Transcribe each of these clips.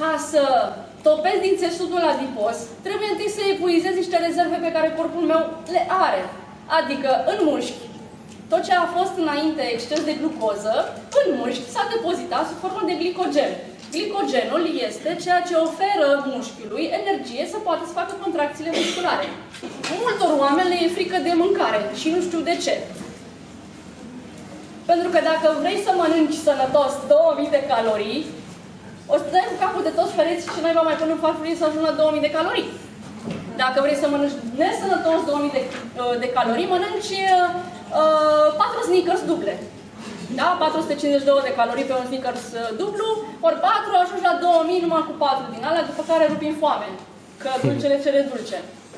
ca să topesc din țesutul adipos, trebuie întâi să epuizez niște rezerve pe care corpul meu le are. Adică în mușchi, tot ce a fost înainte exces de glucoză, în mușchi s-a depozitat sub formă de glicogen. Glicogenul este ceea ce oferă mușchiului energie să poată să facă contracțiile musculare. Multor oameni le e frică de mâncare și nu știu de ce. Pentru că dacă vrei să mănânci sănătos 2000 de calorii, o să dai cu capul de toți pereți și noi va mai pune în farfurie să ajungă la 2000 de calorii. Dacă vrei să mănânci nesănătos 2000 de calorii, mănânci 4 Snickers duble. Da? 452 de calorii pe un Snickers dublu, ori 4, ajungi la 2000 numai cu 4 din alea, după care rupi în foame. Că dulcele cere dulce.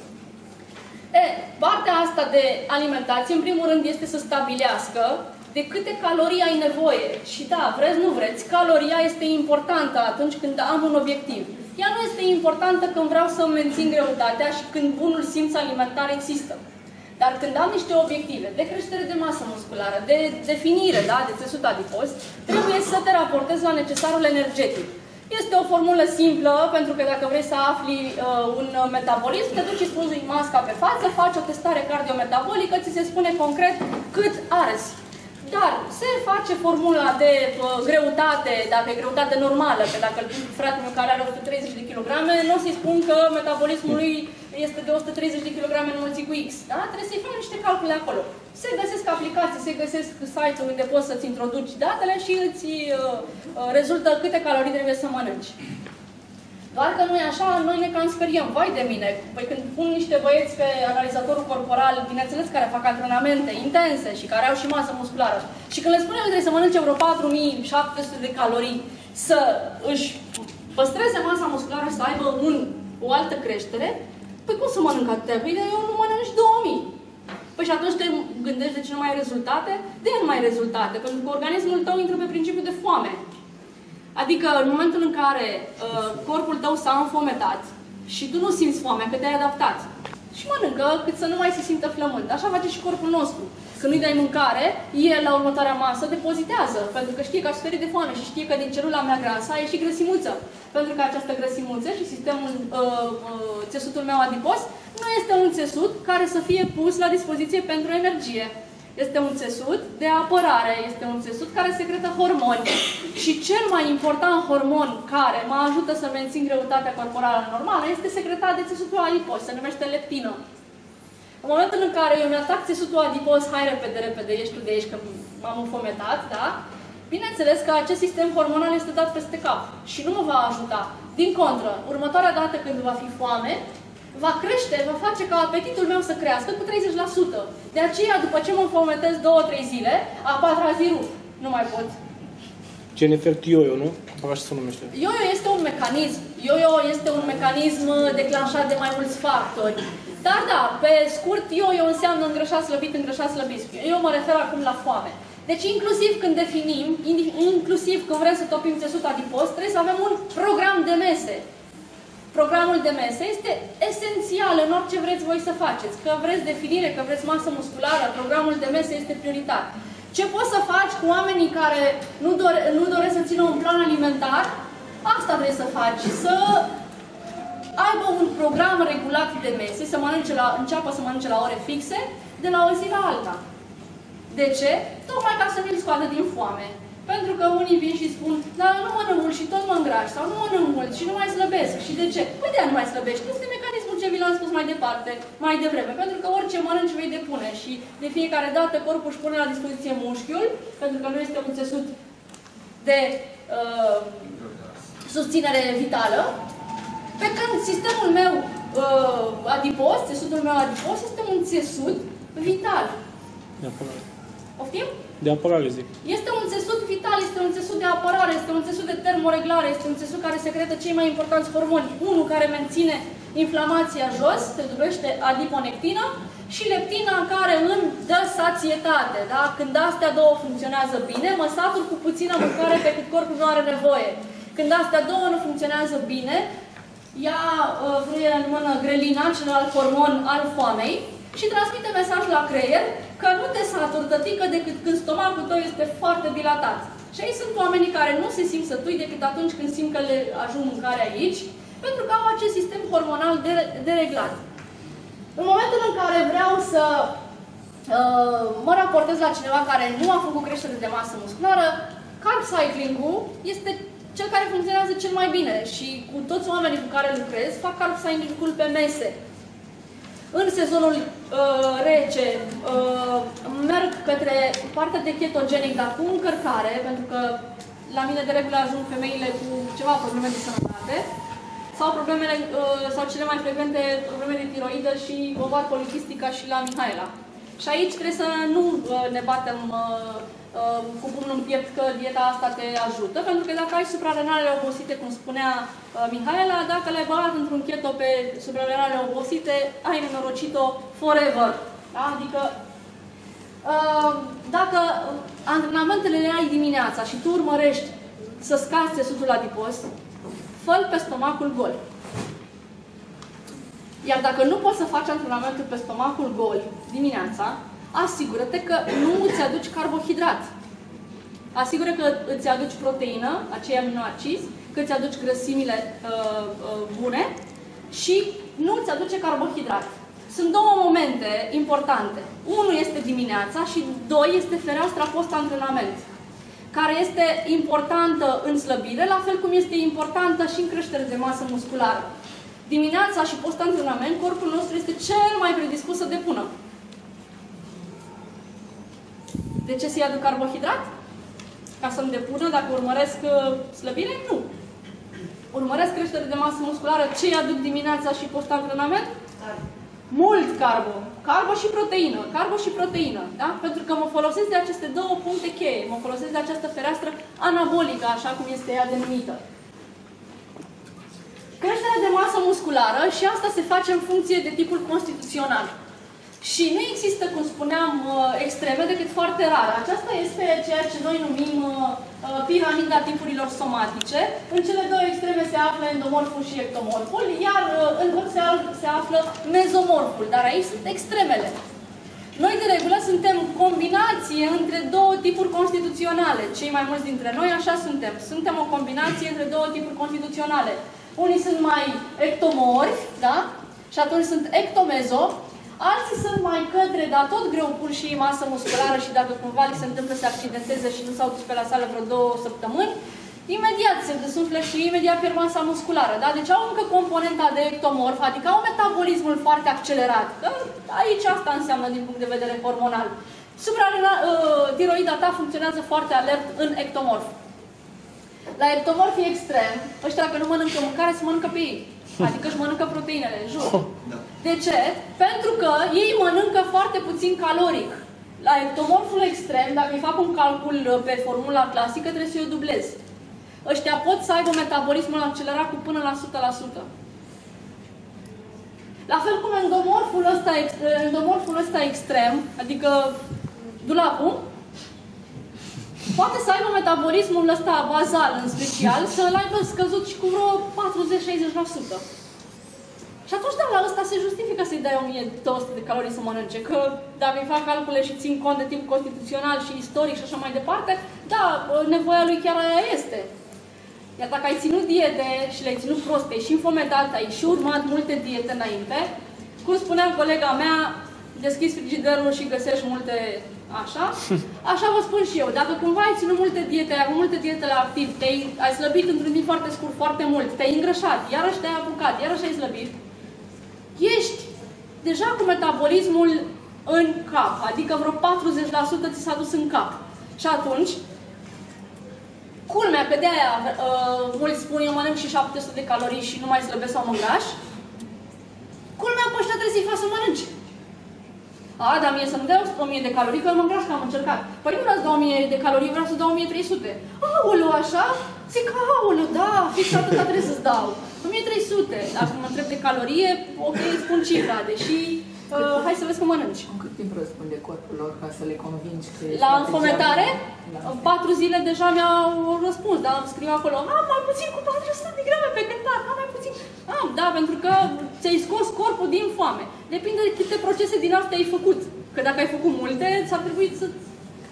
Partea asta de alimentație, în primul rând, este să stabilească de câte calorii ai nevoie. Și da, vreți, nu vreți, caloria este importantă atunci când am un obiectiv. Ea nu este importantă când vreau să mențin greutatea și când bunul simț alimentar există. Dar când am niște obiective de creștere de masă musculară, de definire, da, de țesut adipos, trebuie să te raportezi la necesarul energetic. Este o formulă simplă, pentru că dacă vrei să afli un metabolism, te duci, îți pui masca pe față, faci o testare cardiometabolică, ți se spune concret cât arzi. Dar se face formula de greutate, dacă e greutate normală, că dacă îl pun fratele meu care are 130 de kg, nu o să-i spun că metabolismul lui este de 130 de kg înmulțit cu X. Da? Trebuie să-i fac niște calcule acolo. Se găsesc aplicații, se găsesc site-uri unde poți să-ți introduci datele și îți rezultă câte calorii trebuie să mănânci. Doar că nu e așa, noi ne cam speriem. Vai de mine! Păi când pun niște băieți pe analizatorul corporal, bineînțeles care fac antrenamente intense și care au și masă musculară, și când le spunem că trebuie să mănânce vreo 4700 de calorii, să își păstreze masa musculară și să aibă o altă creștere, păi cum să mănânc atâtea? Păi eu nu mănânc 2000. Păi și atunci te gândești de ce nu mai ai rezultate? De ce nu mai ai rezultate? Pentru că organismul tău intră pe principiul de foame. Adică în momentul în care corpul tău s-a înfometat și tu nu simți foamea, că te-ai adaptat, și mănâncă cât să nu mai se simtă flămând. Așa face și corpul nostru. Când nu-i dai mâncare, el la următoarea masă depozitează, pentru că știe că a suferit de foame și știe că din celula mea grasă a ieșit grăsimuță. Pentru că această grăsimuță și sistemul, țesutul meu adipos, nu este un țesut care să fie pus la dispoziție pentru energie. Este un țesut de apărare, este un țesut care secretă hormoni. Și cel mai important hormon care mă ajută să mențin greutatea corporală normală este secretat de țesutul adipos, se numește leptină. În momentul în care eu mi-atac țesutul adipos, hai repede, repede, ieși tu de aici că m-am înfometat, da? Bineînțeles că acest sistem hormonal este dat peste cap și nu mă va ajuta. Din contră, următoarea dată când va fi foame, va crește, va face ca apetitul meu să crească cu 30%. De aceea, după ce mă înfometez 2-3 zile, a 4-a zi rup. Nu mai pot. Gen efect yo-yo, nu? Așa se numește. Yo-yo este un mecanism. Yo-yo este un mecanism declanșat de mai mulți factori. Dar da, pe scurt, yo-yo înseamnă îngrășat slăbit, îngrășat slăbit. Eu mă refer acum la foame. Deci inclusiv când definim, inclusiv când vrem să topim țesut adipos, trebuie să avem un program de mese. Programul de mese este esențial în orice vreți voi să faceți. Că vreți definire, că vreți masă musculară, programul de mese este prioritar. Ce poți să faci cu oamenii care nu doresc să țină un plan alimentar? Asta trebuie să faci. Să aibă un program regulat de mese, să înceapă să mănânce la ore fixe, de la o zi la alta. De ce? Tocmai ca să nu-l scoată din foame. Pentru că unii vin și spun, dar nu mănânc mult și tot mă îngraș, sau nu mănânc mult și nu mai slăbesc. Și de ce? Păi de-aia nu mai slăbești. Este mecanismul ce vi l-am spus mai departe, mai devreme. Pentru că orice mănânci vei depune și de fiecare dată corpul își pune la dispoziție mușchiul, pentru că nu este un țesut de susținere vitală, pe când sistemul meu adipos, țesutul meu adipos, este un țesut vital. De apărare. Poftim? De apărare, zic. Este un țesut vital, este un țesut de apărare, este un țesut de termoreglare, este un țesut care secretă cei mai importanți hormoni. Unul care menține inflamația jos, se numește adiponectina, și leptina care îmi dă sațietate. Da? Când astea două funcționează bine, mă satur cu puțină mâncare pe cât corpul nu are nevoie. Când astea două nu funcționează bine, ea vrea în mână grelina, celălalt hormon al foamei, și transmite mesaj la creier că nu te saturi, tătică, decât când stomacul tău este foarte dilatat. Și aici sunt oamenii care nu se simt sătui decât atunci când simt că le ajung mâncare aici, pentru că au acest sistem hormonal dereglat. În momentul în care vreau să mă raportez la cineva care nu a făcut creștere de masă musculară, carb cycling-ul este cel care funcționează cel mai bine și cu toți oamenii cu care lucrez fac carb cycling-ul pe mese. În sezonul rece merg către partea de ketogenic, dar cu încărcare, pentru că la mine de regulă ajung femeile cu ceva probleme de sănătate sau problemele, sau cele mai frecvente probleme de tiroidă și ovar policistica și la Mihaela. Și aici trebuie să nu ne batem cu pumnul în piept că dieta asta te ajută, pentru că dacă ai suprarenalele obosite, cum spunea Mihaela, dacă le-ai băgat într-un keto pe suprarenalele obosite, ai nenorocit-o forever. Da? Adică, dacă antrenamentele le ai dimineața și tu urmărești să scazi țesutul adipos, fă-l pe stomacul gol. Iar dacă nu poți să faci antrenamentul pe stomacul gol dimineața, asigură-te că nu îți aduci carbohidrat. Asigură că îți aduci proteină, acei aminoacizi, că îți aduci grăsimile bune și nu îți aduce carbohidrat. Sunt două momente importante. Unul este dimineața și doi este fereastra post-antrenament, care este importantă în slăbire, la fel cum este importantă și în creștere de masă musculară. Dimineața și post-antrenament, corpul nostru este cel mai predispus să depună. De ce să-i aduc carbohidrat? Ca să-mi depună dacă urmăresc slăbire? Nu. Urmăresc creștere de masă musculară, ce-i aduc dimineața și post-antrenament? Mult carbo. Carbo și proteină. Carbo și proteină. Da? Pentru că mă folosesc de aceste două puncte cheie. Mă folosesc de această fereastră anabolică, așa cum este ea denumită. Creșterea de masă musculară și asta se face în funcție de tipul constituțional. Și nu există, cum spuneam, extreme decât foarte rare. Aceasta este ceea ce noi numim piramida tipurilor somatice. În cele două extreme se află endomorful și ectomorful, iar în vârf se află mezomorful. Dar aici sunt extremele. Noi, de regulă, suntem combinație între două tipuri constituționale. Cei mai mulți dintre noi așa suntem. Suntem o combinație între două tipuri constituționale. Unii sunt mai ectomorfi, da? Și atunci sunt ectomezo. Alții sunt mai către, dar tot greu pun și masă musculară și dacă cumva li se întâmplă să accidenteze și nu s-au dus pe la sală vreo 2 săptămâni, imediat se desumflă și imediat pierd masa musculară. Da? Deci au încă componenta de ectomorf, adică au metabolismul foarte accelerat. Că aici asta înseamnă din punct de vedere hormonal. Tiroida ta funcționează foarte alert în ectomorf. La ectomorfii extrem, ăștia dacă nu mănâncă mâncare, se mănâncă pe ei. Adică își mănâncă proteinele, jur. De ce? Pentru că ei mănâncă foarte puțin caloric. La ectomorful extrem, dacă îi fac un calcul pe formula clasică, trebuie să o dublez. Ăștia pot să aibă metabolismul accelerat cu până la 100%. La fel cum endomorful ăsta extrem, adică dulapul, poate să aibă metabolismul ăsta bazal, în special, să-l aibă scăzut și cu vreo 40-60%. Și atunci, da, la ăsta se justifică să-i dai 1200 de calorii să mănânce. Că dacă îi fac calcule și țin cont de timp constituțional și istoric și așa mai departe, da, nevoia lui chiar aia este. Iar dacă ai ținut diete și le-ai ținut proste și infomedat, ai și urmat multe diete înainte, cum spunea colega mea, deschizi frigiderul și găsești multe așa. Așa vă spun și eu. Dacă cumva ai ținut multe diete, ai avut multe diete la activ, ai slăbit într-un timp foarte scurt foarte mult, te-ai îngrășat, iarăși te-ai apucat, iarăși ai slăbit, ești deja cu metabolismul în cap, adică vreo 40% ți s-a dus în cap. Și atunci, culmea că de-aia mulți spun eu mănânc și 700 de calorii și nu mai slăbesc sau mă îngraș, culmea pe ăștia trebuie să-i fac să mănânce. A, dar mie să nu dau 1000 de calorii, că eu mă îngraș, că am încercat. Păi nu vreau să dau 1000 de calorii, vreau să dau 1300. Aoleu, așa? Zic, aoleu, da, fix atâta trebuie să-ți dau. 1300. Dacă mă întreb de calorie, ok, spun cifra, deși hai să vezi că mănânci. În cât timp răspunde corpul lor ca să le convingi că la înfometare, 4 zile deja mi-au răspuns, dar îmi scriu acolo, mai puțin cu 400 de grame pe cântar, mai puțin. Da, pentru că ți-ai scos corpul din foame. Depinde de câte procese din astea ai făcut. Că dacă ai făcut multe, ți-ar trebui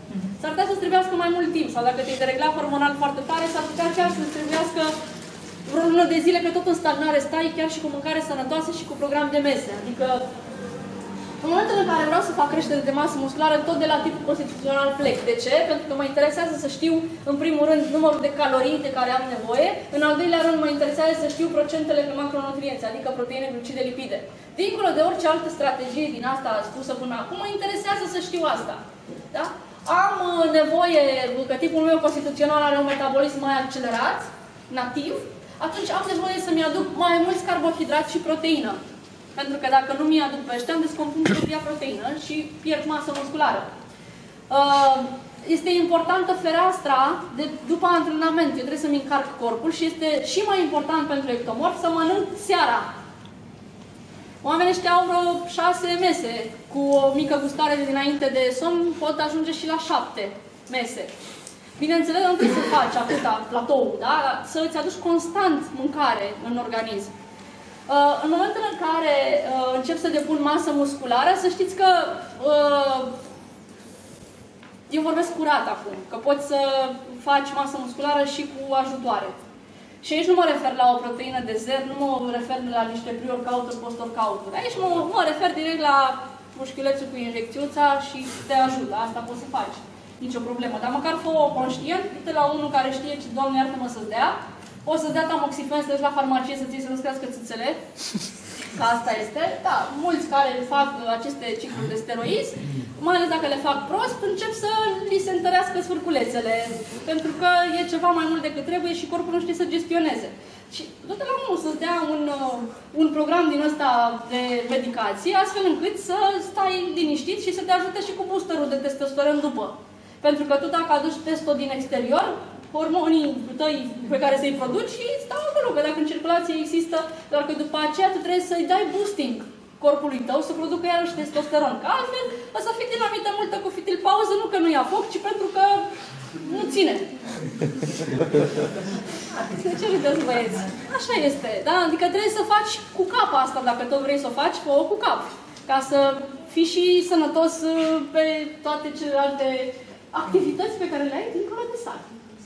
S-ar putea să-ți trebuiască mai mult timp, sau dacă te-ai dereglat hormonal foarte tare, s-ar putea chiar să-ți trebuiască vreo lună de zile, că tot în stagnare stai, chiar și cu mâncare sănătoasă și cu program de mese. Adică, în momentul în care vreau să fac creștere de masă musculară, tot de la tipul constituțional plec. De ce? Pentru că mă interesează să știu, în primul rând, numărul de calorii de care am nevoie, în al doilea rând, mă interesează să știu procentele pe macronutrienți, adică proteine, glucide, lipide. Dincolo de orice altă strategie din asta spusă până acum, mă interesează să știu asta. Da? Am nevoie, că tipul meu constituțional are un metabolism mai accelerat, nativ, atunci am nevoie să-mi aduc mai mulți carbohidrați și proteină. Pentru că dacă nu mi-aduc pe ăștia, îmi descompun propria proteină și pierd masă musculară. Este importantă fereastra de după antrenament. Eu trebuie să-mi încarc corpul și este și mai important pentru ectomorf să mănânc seara. Oamenii ăștia au vreo 6 mese. Cu o mică gustare de dinainte de somn pot ajunge și la 7 mese. Bineînțeles, nu trebuie să faci atâta platou, da? Să îți aduci constant mâncare în organism. În momentul în care încep să depun masă musculară, să știți că eu vorbesc curat acum, că poți să faci masă musculară și cu ajutoare. Și aici nu mă refer la o proteină de zer, nu mă refer la niște pre-workout-uri, post-workout-uri. Aici mă refer direct la mușchiulețul cu injecțiuța și te ajută. Asta poți să faci. Nicio problemă. Dar măcar fă-o conștient, uite la unul care știe ce, Doamne iartă-mă, să-ți dea. O să-ți dea tamoxifen, să duci la farmacie să ții să nu-ți crească țâțele. Că asta este. Da, mulți care fac aceste cicluri de steroizi, mai ales dacă le fac prost, încep să li se întărească sfârculețele. Pentru că e ceva mai mult decât trebuie și corpul nu știe să gestioneze. Și du-te la unul să-ți dea un program din ăsta de medicație, astfel încât să stai liniștit și să te ajute și cu boosterul de testosteron după. Pentru că tu dacă aduci testul din exterior, hormonii tăi pe care să-i produci și stau acolo, că dacă în circulație există, doar că după aceea tu trebuie să-i dai boosting corpului tău să producă iarăși testosteron. Că altfel o să fii dinamită multă cu fitil pauză, nu că nu ia foc, ci pentru că nu ține. De ce râdeți, băieți? Așa este, da? Adică trebuie să faci cu cap asta, dacă tot vrei să o faci, fă-o cu cap. Ca să fii și sănătos pe toate celelalte activități pe care le ai dincolo de sală.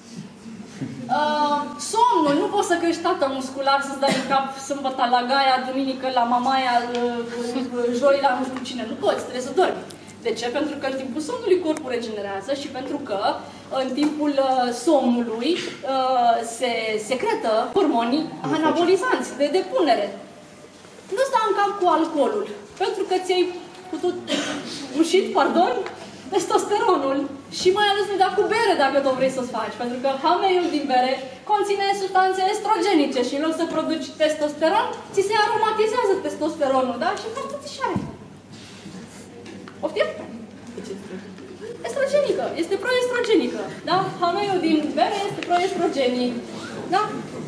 Somnul, nu poți să crești tată muscular, să-ți dai în cap sâmbătă la Gaia, duminică la Mamaia, joi la nu știu cine. Nu poți, trebuie să dormi. De ce? Pentru că în timpul somnului corpul regenerează și pentru că în timpul somnului se secretă hormonii anabolizanți de depunere. Nu sta în cap cu alcoolul, pentru că ți-ai ușit, testosteronul și mai ales nu da cu bere dacă tot vrei să-ți faci, pentru că hameiul din bere conține substanțe estrogenice și în loc să produci testosteron, ți se aromatizează testosteronul, da? Și faci tățișare. Poftim? Estrogenică. Este proestrogenică, da? Hameiul din bere este proestrogenic, da?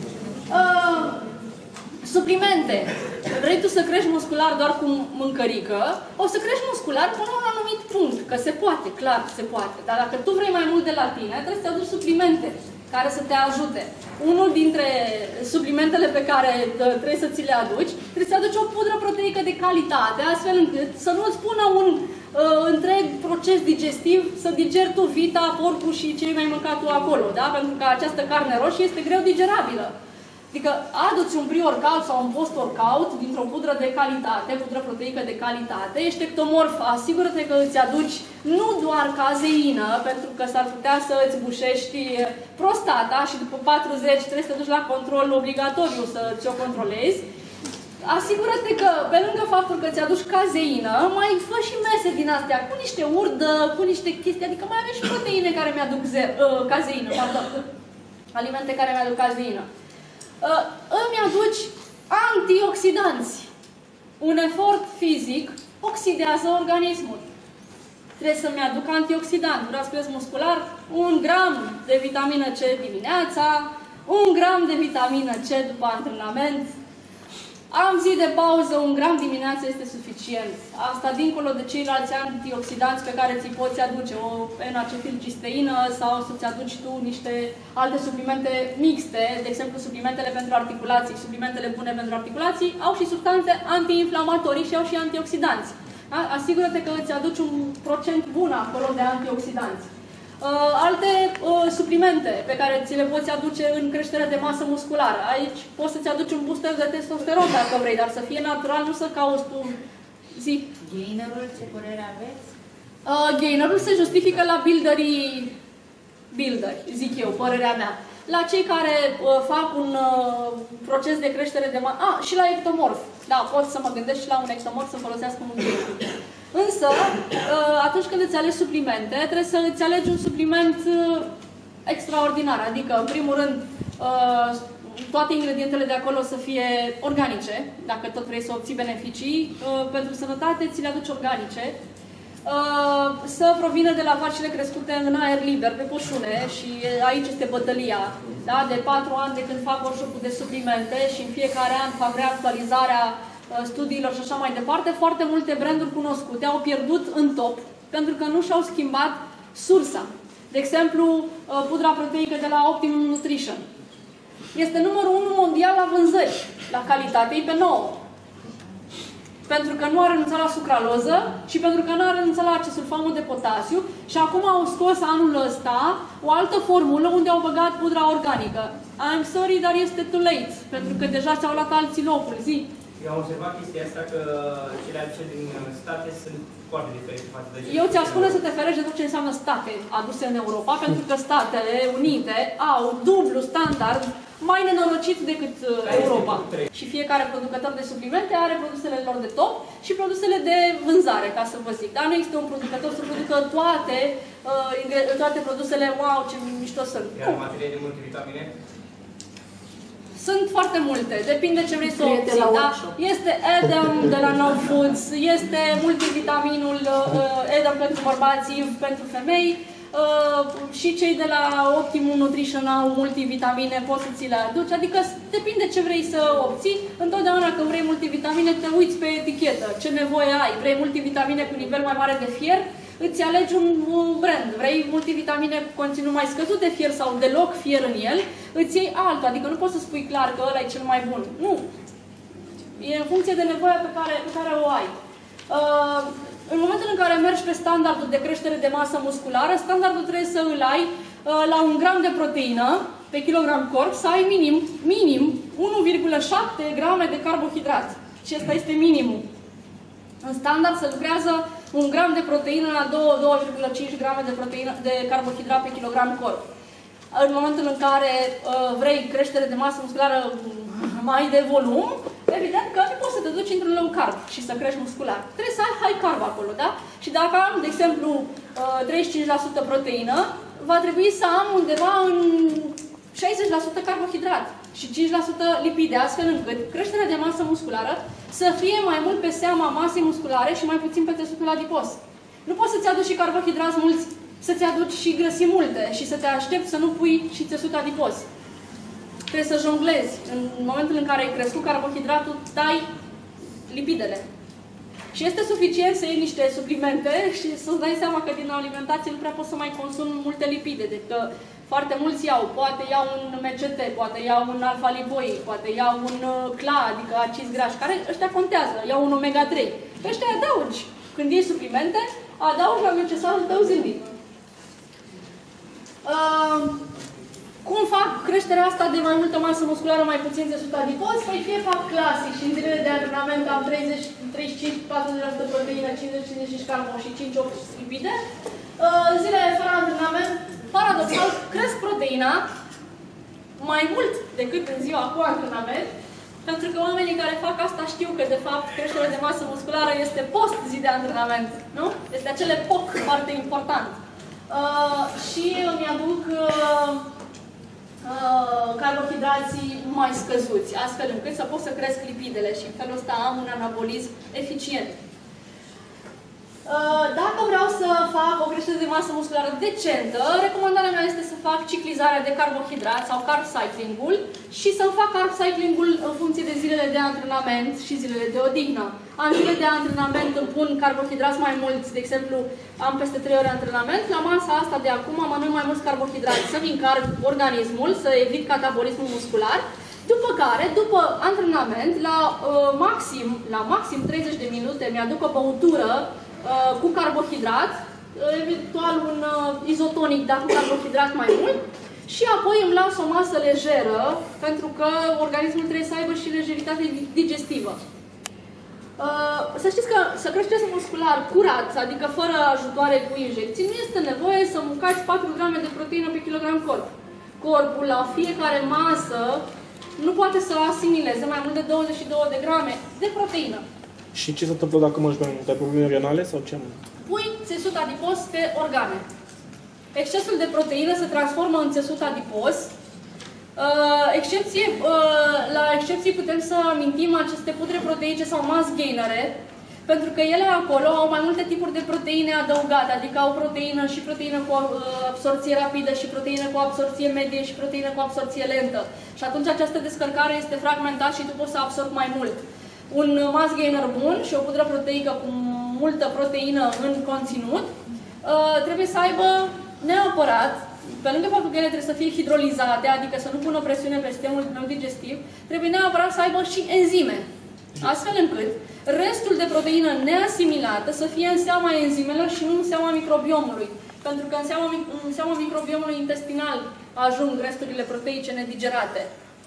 Suplimente. Vrei tu să crești muscular doar cu mâncărică, o să crești muscular până la un anumit punct, că se poate, clar, se poate. Dar dacă tu vrei mai mult de la tine, trebuie să aduci suplimente care să te ajute. Unul dintre suplimentele pe care trebuie să ți le aduci, trebuie să aduci o pudră proteică de calitate, astfel încât să nu îți pună un întreg proces digestiv, să digeri tu vita, porcul și ce ai mai mâncat tu acolo, da? Pentru că această carne roșie este greu digerabilă. Adică aduți un pre-workout sau un post-workout dintr-o pudră de calitate, pudră proteică de calitate, ești ectomorf, asigură-te că îți aduci nu doar cazeină, pentru că s-ar putea să îți bușești prostata și după 40 trebuie să te duci la control obligatoriu să ți-o controlezi. Asigură-te că, pe lângă faptul că ți-aduci cazeină, mai fă și mese din astea, cu niște urdă, cu niște chestii, adică mai avem și proteine care mi-aduc cazeină, alimente care mi-aduc cazeină. Îmi aduci antioxidanți. Un efort fizic oxidează organismul. Trebuie să-mi aduc antioxidant. Vreau să cresc muscular, 1 gram de vitamină C dimineața, 1 gram de vitamină C după antrenament. Am zi de pauză, 1 gram dimineața este suficient. Asta dincolo de ceilalți antioxidanți pe care ți-i poți aduce, o N-acetilcisteină sau să-ți aduci tu niște alte suplimente mixte, de exemplu suplimentele pentru articulații. Suplimentele bune pentru articulații au și substanțe antiinflamatorii și au și antioxidanți. Da? Asigură-te că îți aduci un procent bun acolo de antioxidanți. Alte suplimente pe care ți le poți aduce în creșterea de masă musculară. Aici poți să-ți aduci un booster de testosteron dacă vrei, dar să fie natural, nu să cauți tu. Zi. Gainerul, ce părere aveți? Gainerul se justifică la builderi, zic eu, părerea mea. La cei care fac un proces de creștere de masă. Și la ectomorf. Da, pot să mă gândesc și la un ectomorf să folosească un gainer. Însă, atunci când îți alegi suplimente, trebuie să îți alegi un supliment extraordinar. Adică, în primul rând, toate ingredientele de acolo să fie organice, dacă tot vrei să obții beneficii. Pentru sănătate, ți le aduci organice. Să provină de la vacile crescute în aer liber, pe pășune, și aici este bătălia. Da? De 4 ani de când fac workshop-ul de suplimente și în fiecare an fac reactualizarea studiilor și așa mai departe, foarte multe branduri cunoscute au pierdut în top pentru că nu și-au schimbat sursa. De exemplu, pudra proteică de la Optimum Nutrition. Este numărul 1 mondial la vânzări, la calitate, e pe 9. Pentru că nu a renunțat la sucraloză și pentru că nu a renunțat la acesulfamul de potasiu și acum au scos anul ăsta o altă formulă unde au băgat pudra organică. I'm sorry, dar este too late, pentru că deja ți-au luat alții locul. Zi. Eu am observat chestia asta că cele aduse din state sunt foarte diferite față de Eu ți-aș spune să te ferești de tot ce înseamnă state aduse în Europa, pentru că Statele Unite au dublu standard mai nenorocit decât Europa. Și fiecare producător de suplimente are produsele lor de top și produsele de vânzare, ca să vă zic. Dar nu există un producător să producă toate produsele, wow, ce mișto sunt. Iar în materie de multivitamine? Sunt foarte multe, depinde ce vrei să obții, da? Este Adam de la No Foods, este multivitaminul Adam pentru bărbați, pentru femei, și cei de la Optimum Nutrition au multivitamine, poți să ți le aduci, adică depinde ce vrei să obții. Întotdeauna când vrei multivitamine te uiți pe etichetă, ce nevoie ai, vrei multivitamine cu nivel mai mare de fier, îți alegi un brand. Vrei multivitamine cu conținut mai scăzut de fier sau deloc fier în el, îți iei altul. Adică nu poți să spui clar că ăla e cel mai bun. Nu. E în funcție de nevoia pe care o ai. În momentul în care mergi pe standardul de creștere de masă musculară, standardul trebuie să îl ai la 1 gram de proteină pe kilogram corp, să ai minim 1,7 grame de carbohidrat. Și ăsta este minimul. În standard se lucrează 1 gram de proteină la 2,5 grame de carbohidrat pe kilogram corp. În momentul în care vrei creștere de masă musculară mai de volum, evident că nu poți să te duci într-un low carb și să crești muscular. Trebuie să ai high carb acolo, da? Și dacă am, de exemplu, 35% proteină, va trebui să am undeva în 60% carbohidrat și 5% lipide, astfel încât creșterea de masă musculară să fie mai mult pe seama masei musculare și mai puțin pe țesutul adipos. Nu poți să-ți aduci și carbohidrați mulți, să-ți aduci și grăsimi multe și să te aștepți să nu pui și țesut adipos. Trebuie să jonglezi. În momentul în care ai crescut carbohidratul, dai lipidele. Și este suficient să iei niște suplimente și să-ți dai seama că din alimentație nu prea poți să mai consumi multe lipide. Deci că foarte mulți iau, poate iau un MCT, poate iau un alfa-lipoic, poate iau un CLA, adică acizi grași, care ăștia contează, iau un omega-3. Ăștia adaugi. Când iei suplimente, adaugi la necesarul tău zilnic. Cum fac creșterea asta de mai multă masă musculară, mai puțin țesut adipos? Păi fie fac clasic și în zilele de antrenament am 35-40% proteină, 50-55 carbo și 5-8 lipide. Zilele fără antrenament, paradoxal, cresc proteina mai mult decât în ziua cu antrenament, pentru că oamenii care fac asta știu că, de fapt, creșterea de masă musculară este post-zi de antrenament, nu? Este acel epoc foarte important. Și îmi aduc carbohidrații mai scăzuți, astfel încât să pot să cresc lipidele și în felul ăsta am un anabolism eficient. Dacă vreau să fac o creștere de masă musculară decentă, recomandarea mea este să fac ciclizarea de carbohidrat sau carb cycling-ul și să fac carb cycling-ul în funcție de zilele de antrenament și zilele de odihnă. Am zile de antrenament îmi pun carbohidrați mai mulți, de exemplu, am peste 3 ore antrenament, la masa asta de acum mănânc mai mulți carbohidrați, să-mi încarc organismul, să evit catabolismul muscular, după care, după antrenament, la maxim 30 de minute mi-aduc o băutură cu carbohidrat, eventual un izotonic, dar cu carbohidrat mai mult. Și apoi îmi las o masă lejeră, pentru că organismul trebuie să aibă și lejeritate digestivă. Să știți că să creșteți muscular curat, adică fără ajutoare cu injecții, nu este nevoie să mâncați 4 grame de proteină pe kilogram corp. Corpul la fiecare masă nu poate să asimileze mai mult de 22 de grame de proteină. Și ce se întâmplă dacă mănânci mai mult? Ai probleme renale sau ce? Pui țesut adipos pe organe. Excesul de proteină se transformă în țesut adipos. La excepții putem să amintim aceste pudre proteice sau mass gainere, pentru că ele acolo au mai multe tipuri de proteine adăugate, adică au proteină și proteină cu absorție rapidă și proteină cu absorție medie și proteină cu absorție lentă. Și atunci această descărcare este fragmentată și tu poți să absorbi mai mult. Un mass gainer bun și o pudră proteică cu multă proteină în conținut trebuie să aibă neapărat, pe lângă faptul că ele trebuie să fie hidrolizate, adică să nu pună presiune pe sistemul digestiv, trebuie neapărat să aibă și enzime, astfel încât restul de proteină neasimilată să fie în seama enzimelor și nu în seama microbiomului. Pentru că în seama microbiomului intestinal ajung resturile proteice nedigerate.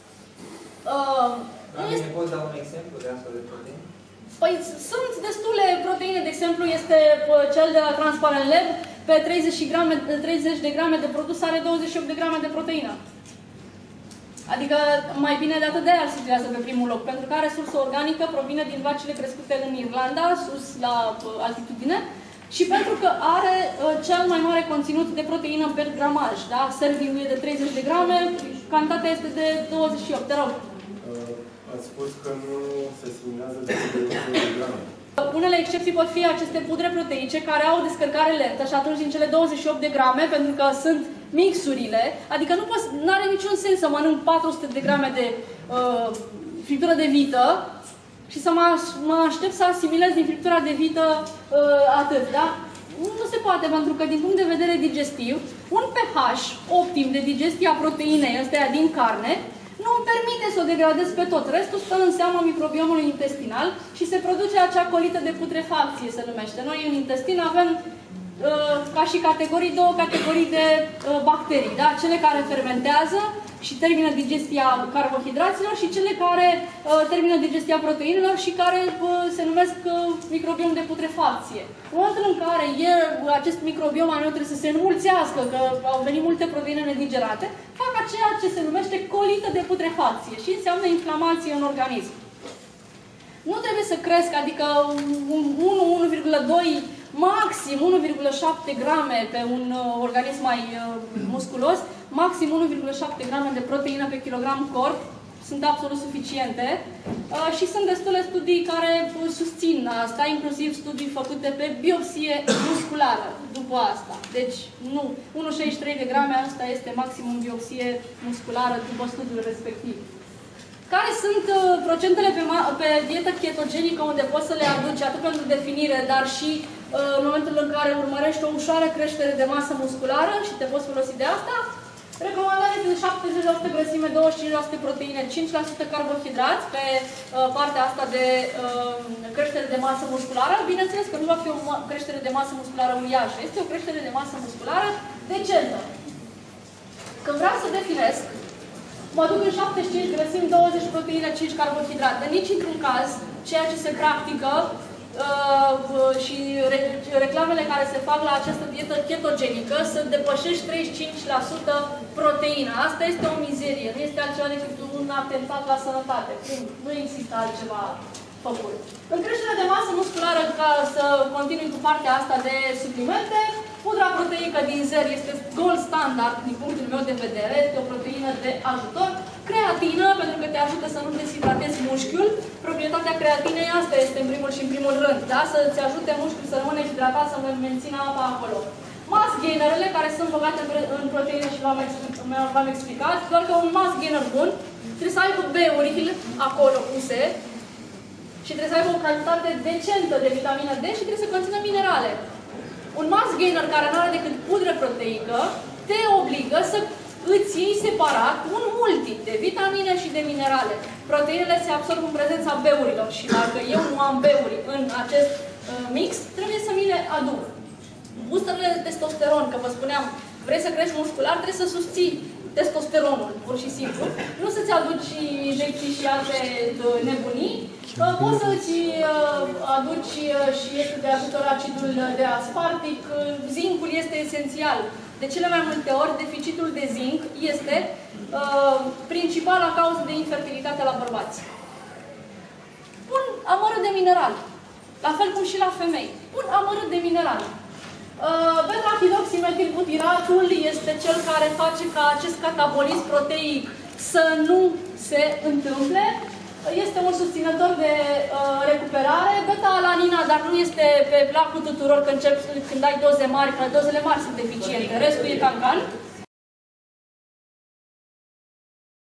Poți da un exemplu de astfel de proteine? Păi sunt destule proteine, de exemplu este cel de la Transparent Lab, pe 30 de grame de produs are 28 de grame de proteină. Adică mai bine de atât de aia îl situează pe primul loc, pentru că are sursă organică, provine din vacile crescute în Irlanda, sus la altitudine, și pentru că are cel mai mare conținut de proteină per gramaj. Da? Serviul e de 30 de grame, cantitatea este de 28, te rog. Ați spus că nu se asimilează de 28 de grame. Unele excepții pot fi aceste pudre proteice care au o descărcare lentă și atunci din cele 28 de grame, pentru că sunt mixurile, adică nu are niciun sens să mănânc 400 de grame de friptură de vită și să mă aștept să asimilez din friptura de vită atât, da? Nu se poate, pentru că din punct de vedere digestiv, un pH optim de digestie a proteinei ăsteia din carne nu îmi permite să o degradez pe tot. Restul stă în seama microbiomului intestinal și se produce acea colită de putrefacție, se numește. Noi în intestin avem ca și categorii, două categorii de bacterii, da? Cele care fermentează și termină digestia carbohidraților și cele care termină digestia proteinelor și care se numesc microbiom de putrefacție. În momentul în care acest microbiom al meu trebuie să se înmulțească, că au venit multe proteine nedigerate, fac ceea ce se numește colită de putrefacție și înseamnă inflamație în organism. Nu trebuie să cresc, adică 1,2, maxim 1,7 grame pe un organism mai musculos, maxim 1,7 grame de proteină pe kilogram corp, sunt absolut suficiente și sunt destule studii care susțin asta, inclusiv studii făcute pe biopsie musculară după asta. Deci, nu, 1,63 de grame, asta este maximum biopsie musculară după studiul respectiv. Care sunt procentele pe dietă ketogenică unde poți să le aduci atât pentru definire, dar și în momentul în care urmărești o ușoară creștere de masă musculară și te poți folosi de asta? Recomandarea este de 70% grăsime, 25% proteine, 5% carbohidrați pe partea asta de creștere de masă musculară. Bineînțeles că nu va fi o creștere de masă musculară uriașă, este o creștere de masă musculară decentă. Când vreau să definesc, mă duc în 75 grăsimi, 20 proteine, 5 carbohidrate. Nici într-un caz, ceea ce se practică și reclamele care se fac la această dietă ketogenică să depășești 35% proteină. Asta este o mizerie, nu este altceva decât un atentat la sănătate. Nu există altceva făcut. În creșterea de masă musculară, ca să continui cu partea asta de suplimente, pudra proteică din zer este gold standard din punctul meu de vedere, este o proteină de ajutor. Creatină, pentru că te ajută să nu deshidratezi mușchiul. Proprietatea creatinei asta este în primul și în primul rând, da? Să-ți ajute mușchiul să rămână hidratat, să mențină apa acolo. Mass gainerele, care sunt băgate în proteine și v-am explicat, doar că un mass gainer bun trebuie să aibă B-urile acolo puse și trebuie să aibă o cantitate decentă de vitamină D și trebuie să conțină minerale. Un mass gainer care nu are decât pudră proteică te obligă să îți iei separat un multi de vitamine și de minerale. Proteinele se absorb în prezența B-urilor și dacă eu nu am B-uri în acest mix, trebuie să mi le aduc. Boosterele de testosteron, că vă spuneam, vrei să crești muscular, trebuie să susții testosteronul, pur și simplu. Nu să-ți aduci injecții și alte nebunii. Poți să-ți aduci și este de ajutor acidul de aspartic. Zincul este esențial. De cele mai multe ori, deficitul de zinc este principala cauză de infertilitate la bărbați. Un amărât de mineral. La fel cum și la femei. Un amărât de mineral. Beta-hidroximetilbutiratul este cel care face ca acest catabolism proteic să nu se întâmple. Este un susținător de recuperare. Beta-alanina, dar nu este pe placul tuturor când ai doze mari, că dozele mari sunt eficiente. Restul e cancan.